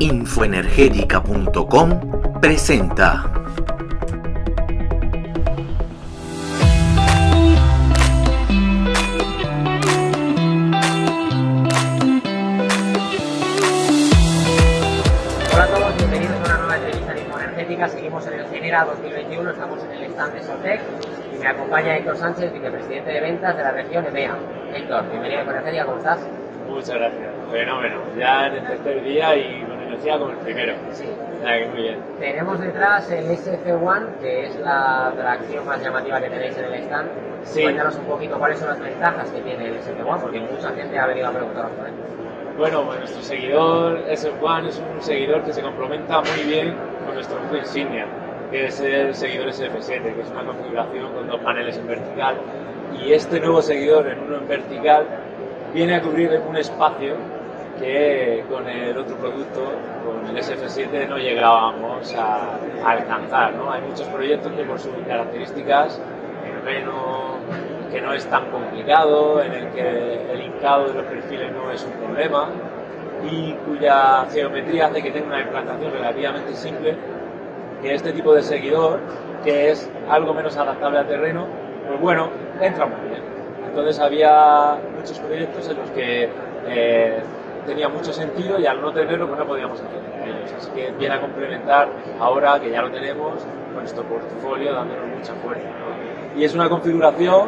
Infoenergética.com presenta. Hola a todos, bienvenidos a una nueva entrevista de Infoenergética. Seguimos en el Genera 2021, estamos en el stand de Soltec y me acompaña Héctor Sánchez, vicepresidente de ventas de la región EMEA. Héctor, bienvenido a Infoenergética, ¿cómo estás? Muchas gracias, fenómeno. Ya en el tercer día y con energía como el primero. Sí. O sea que muy bien. Tenemos detrás el SF1, que es la atracción más llamativa que tenéis en el stand. Sí. Cuéntanos un poquito cuáles son las ventajas que tiene el SF1, porque mucha gente ha venido a preguntaros por él. Bueno, pues nuestro seguidor SF1 es un seguidor que se complementa muy bien con nuestro grupo insignia, que es el seguidor SF7, que es una configuración con dos paneles en vertical. Y este nuevo seguidor en uno en vertical viene a cubrir un espacio que con el otro producto, con el SF7, no llegábamos a alcanzar, ¿no? Hay muchos proyectos que por sus características, terreno que no es tan complicado, en el que el hincado de los perfiles no es un problema y cuya geometría hace que tenga una implantación relativamente simple, que este tipo de seguidor, que es algo menos adaptable al terreno, pues bueno, entra muy bien. Entonces había muchos proyectos en los que tenía mucho sentido y al no tenerlo pues no podíamos acceder a ellos. Así que viene a complementar ahora que ya lo tenemos con nuestro portfolio dándonos mucha fuerza, ¿no? Y es una configuración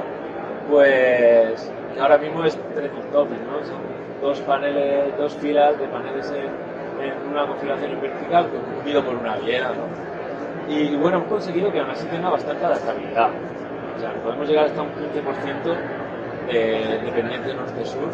pues que ahora mismo es trend-topic, ¿no? Son dos filas de paneles en una configuración en vertical unido por una viera, ¿no? Y bueno, hemos conseguido que aún así tenga bastante adaptabilidad. O sea, podemos llegar hasta un 15% dependiente norte-sur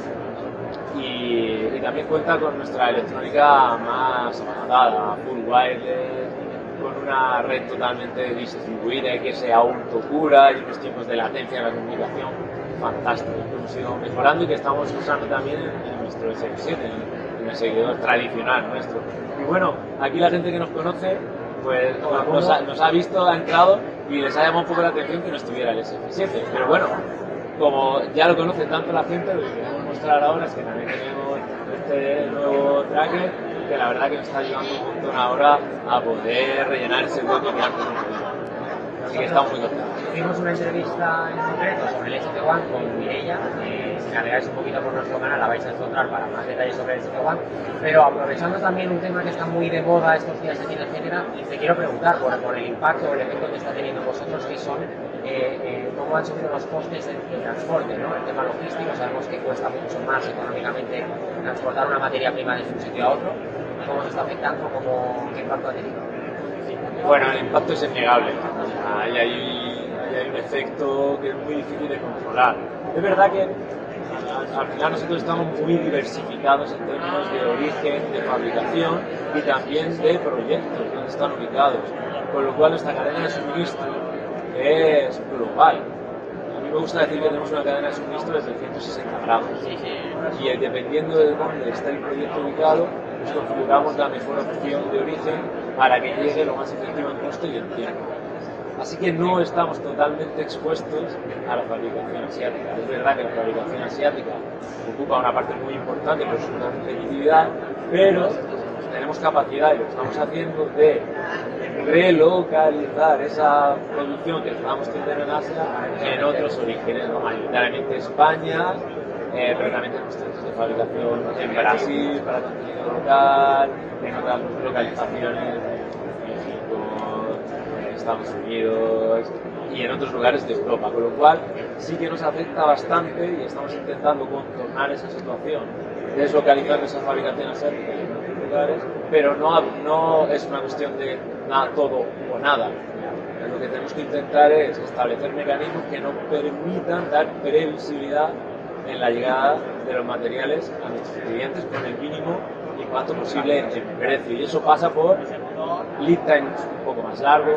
y también cuenta con nuestra electrónica más avanzada, full wireless, con una red totalmente distribuida y que se autocura y unos tiempos de latencia en la comunicación fantásticos que hemos ido mejorando y que estamos usando también en nuestro SF7, en el seguidor tradicional nuestro. Y bueno, aquí la gente que nos conoce pues nos ha visto, ha entrado y les ha llamado un poco la atención que no estuviera el SF7, pero bueno, como ya lo conoce tanto la gente, lo que queremos mostrar ahora es que también tenemos este nuevo tracker que la verdad que nos está ayudando un montón ahora a poder rellenar ese hueco que antes no podíamos. Así que estamos muy contentos. Hicimos una entrevista en concreto sobre el SF1 con Mireia. Si navegáis un poquito por nuestro canal la vais a encontrar para más detalles sobre el SF1. Pero aprovechando también un tema que está muy de moda estos días aquí en el Genera, te quiero preguntar por el impacto o el efecto que está teniendo vosotros, que son cómo han subido los costes de transporte, ¿no? El tema logístico, sabemos que cuesta mucho más económicamente transportar una materia prima desde un sitio a otro. ¿Cómo se está afectando? ¿Qué impacto ha tenido? Bueno, el impacto es innegable. Hay un efecto que es muy difícil de controlar. Es verdad que al final nosotros estamos muy diversificados en términos de origen, de fabricación y también de proyectos donde están ubicados, con lo cual nuestra cadena de suministro es global. A mí me gusta decir que tenemos una cadena de suministro desde 160 grados y dependiendo de dónde está el proyecto ubicado, pues configuramos la mejor opción de origen para que llegue lo más efectivo en costo y en tiempo. Así que no estamos totalmente expuestos a la fabricación asiática. Es verdad que la fabricación asiática ocupa una parte muy importante por su competitividad, pero tenemos capacidad y lo estamos haciendo de relocalizar esa producción que estábamos teniendo en Asia en otros orígenes, ¿no? Mayoritariamente España, pero también tenemos centros de fabricación en Brasil para contenido local, en otras localizaciones, México, Estados Unidos y en otros lugares de Europa, con lo cual sí que nos afecta bastante y estamos intentando contornar esa situación, deslocalizar esa fabricación asiática en otros lugares, pero no es una cuestión de nada, todo o nada. Lo que tenemos que intentar es establecer mecanismos que nos permitan dar previsibilidad en la llegada de los materiales a nuestros clientes con el mínimo impacto posible en precio, y eso pasa por lead times un poco más largos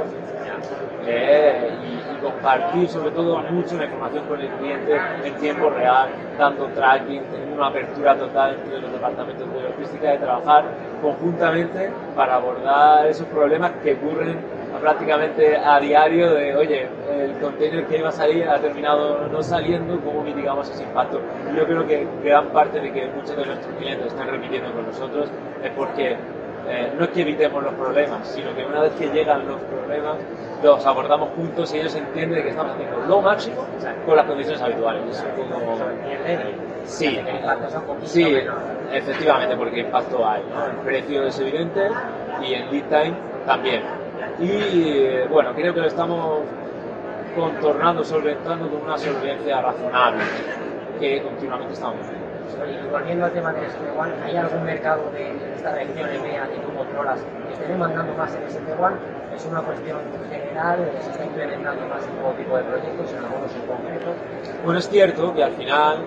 y compartir sobre todo mucho la información con el cliente en tiempo real, dando tracking, teniendo una apertura total entre los departamentos de logística, de trabajar conjuntamente para abordar esos problemas que ocurren prácticamente a diario de, oye, el container que iba a salir ha terminado no saliendo, ¿cómo mitigamos ese impacto? Yo creo que gran parte de que muchos de nuestros clientes están repitiendo con nosotros es porque no es que evitemos los problemas, sino que una vez que llegan los problemas, los abordamos juntos y ellos entienden que estamos haciendo lo máximo con las condiciones habituales. Es como... Sí, sí, efectivamente, porque impacto hay, ¿no? El precio es evidente y el lead time también. Y bueno, creo que lo estamos contornando, solventando con una solvencia razonable que continuamente estamos haciendo. Y volviendo al tema del SP1, ¿hay algún mercado de esta región EMEA que tú controlas que esté demandando más el SP1? ¿Es una cuestión general? ¿Se está implementando más en todo tipo de proyectos, en algunos en concreto? Bueno, es cierto que al final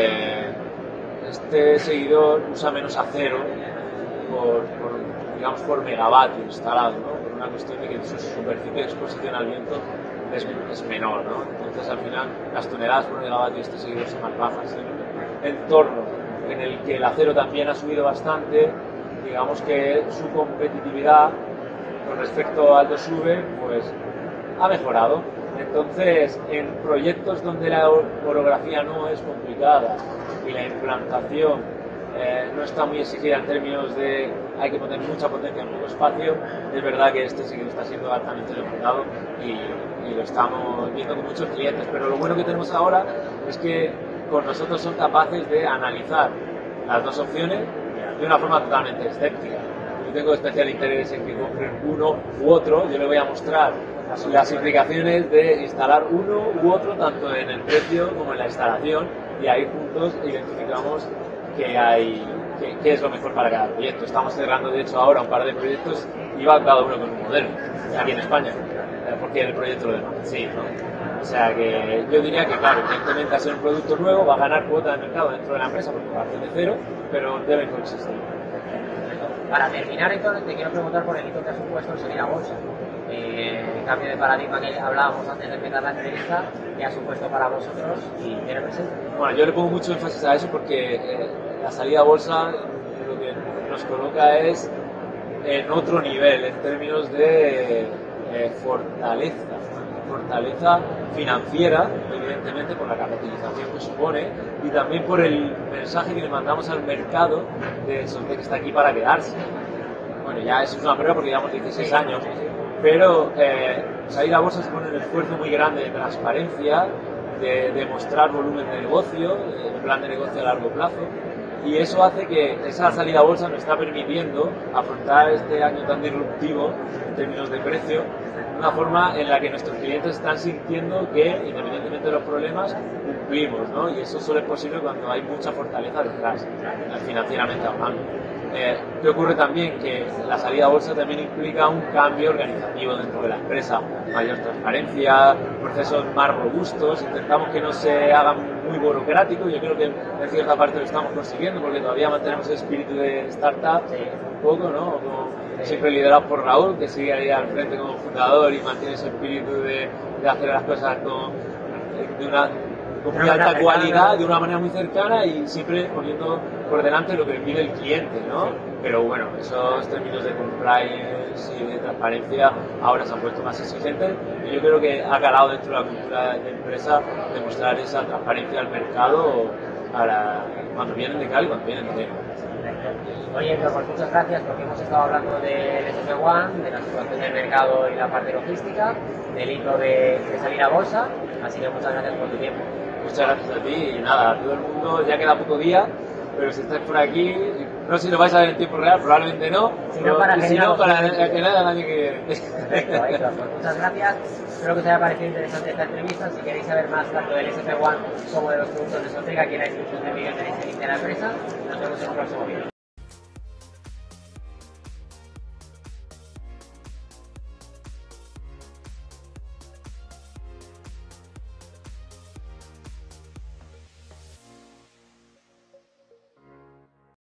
este seguidor usa menos acero digamos, por megavatio instalado, ¿no? Por una cuestión de que su superficie de exposición al viento es menor, ¿no? Entonces al final las toneladas por megavatio de este seguidor son más bajas. En un entorno en el que el acero también ha subido bastante, digamos que su competitividad con respecto al do sube, pues ha mejorado. Entonces, en proyectos donde la orografía no es complicada y la implantación no está muy exigida en términos de hay que poner mucha potencia en poco espacio, es verdad que este seguidor está siendo altamente demandado y lo estamos viendo con muchos clientes, pero lo bueno que tenemos ahora es que con nosotros son capaces de analizar las dos opciones de una forma totalmente escéptica. Yo tengo especial interés en que compren uno u otro, yo le voy a mostrar las implicaciones de instalar uno u otro tanto en el precio como en la instalación y ahí juntos identificamos qué es lo mejor para cada proyecto. Estamos cerrando de hecho ahora un par de proyectos y va cada uno con un modelo aquí en España, porque el proyecto lo demanda. Sí, ¿no? O sea que yo diría que claro, evidentemente al ser un producto nuevo va a ganar cuota de mercado dentro de la empresa porque parte de cero, pero deben coexistir. Para terminar entonces te quiero preguntar por el hito que ha supuesto el salir a bolsa. El cambio de paradigma que hablábamos antes de empezar la entrevista, ¿qué ha supuesto para vosotros y qué representa? Bueno, yo le pongo mucho énfasis a eso porque la salida a bolsa lo que nos coloca es en otro nivel en términos de fortaleza financiera, evidentemente por la capitalización que supone y también por el mensaje que le mandamos al mercado de Soltec está aquí para quedarse. Bueno, ya eso es una prueba porque llevamos 16 años, pero salir a bolsa supone un esfuerzo muy grande de transparencia, de demostrar volumen de negocio, de plan de negocio a largo plazo, y eso hace que esa salida a bolsa nos está permitiendo afrontar este año tan disruptivo en términos de precio de una forma en la que nuestros clientes están sintiendo que, independientemente de los problemas, cumplimos, ¿no? Y eso solo es posible cuando hay mucha fortaleza detrás, financieramente hablando. ¿Qué ocurre también? Que la salida a bolsa también implica un cambio organizativo dentro de la empresa, mayor transparencia, procesos más robustos, intentamos que no se hagan muy burocráticos, yo creo que en cierta parte lo estamos consiguiendo porque todavía mantenemos el espíritu de startup un poco, ¿no? Como siempre liderado por Raúl, que sigue ahí al frente como fundador y mantiene ese espíritu de hacer las cosas con muy alta cualidad, de una manera muy cercana y siempre poniendo por delante lo que pide el cliente, ¿no? Pero bueno, esos términos de compliance y de transparencia ahora se han puesto más exigentes y yo creo que ha calado dentro de la cultura de empresa demostrar esa transparencia al mercado cuando vienen de Cali y cuando vienen de Deno. Oye, pues muchas gracias porque hemos estado hablando del SP1, de la situación del mercado y la parte logística, del hito de salir a bolsa, así que muchas gracias por tu tiempo. Muchas gracias a ti y nada, a todo el mundo, ya queda poco día, pero si estáis por aquí, no sé si lo vais a ver en tiempo real, probablemente no, para que nada el año que viene. Perfecto, pues muchas gracias, espero que os haya parecido interesante esta entrevista. Si queréis saber más tanto del SP1 como de los productos de Soltec, aquí en la descripción del vídeo tenéis el link de la empresa. Nos vemos en el próximo vídeo.